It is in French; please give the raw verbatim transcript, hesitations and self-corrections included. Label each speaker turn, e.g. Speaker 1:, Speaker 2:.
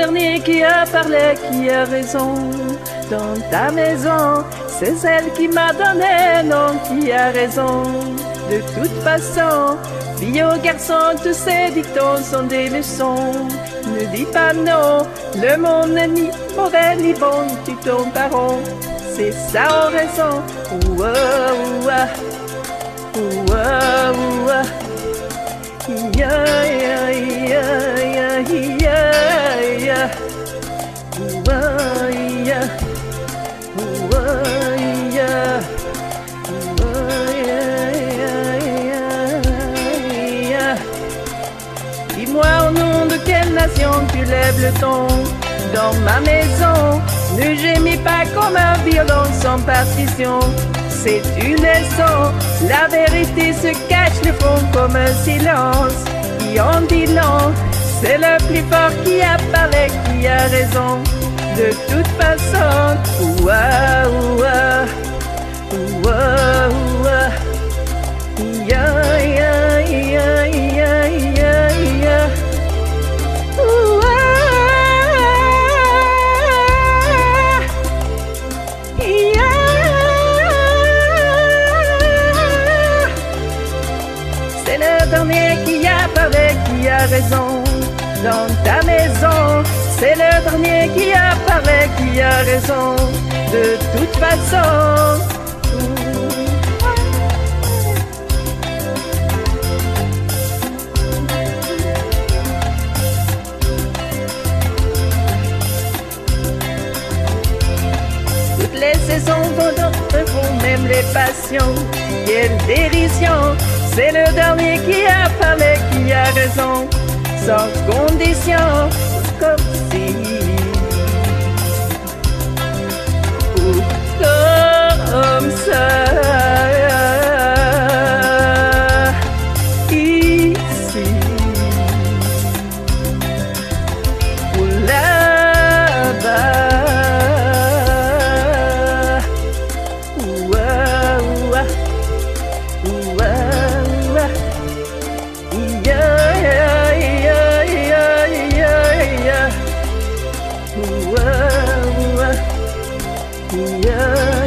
Speaker 1: dernier qui a parlé, qui a raison. Dans ta maison, c'est celle qui m'a donné, non, qui a raison. De toute façon, fille ou garçon, tous ces dictons sont des leçons. Ne dis pas non, le monde n'est ni mauvais ni bon, tu tombes par rond. C'est ça en raison. Ouah, ouah, ouah, ouah. Yeah, yeah, yeah, yeah, yeah, yeah. Ouah, yeah. Ouah, yeah. Ouah, yeah, yeah, yeah. Dis-moi au nom de quelle nation tu lèves le ton. Dans ma maison, ne gémis pas comme un violon sans partition. C'est une leçon, la vérité se cache le fond comme un silence. Qui en dit non, c'est le plus fort qui a parlé, qui a raison. De toute façon, ouah, ouah, ouah, ouah, yeah, yeah, yeah, yeah, yeah, yeah. C'est le dernier qui a parlé, qui a raison. Dans ta maison, c'est le dernier qui a parlé, qui a raison. De toute façon. Toutes les saisons vont dans le fond, même les passions. Quelle dérision! C'est le dernier qui a parlé, qui a raison, sans condition, comme si, ou comme ça, ici, ou là-bas, ouah, ouah, ouah. Yeah, yeah, yeah, yeah, yeah, yeah. Ooh, ooh, ooh, yeah.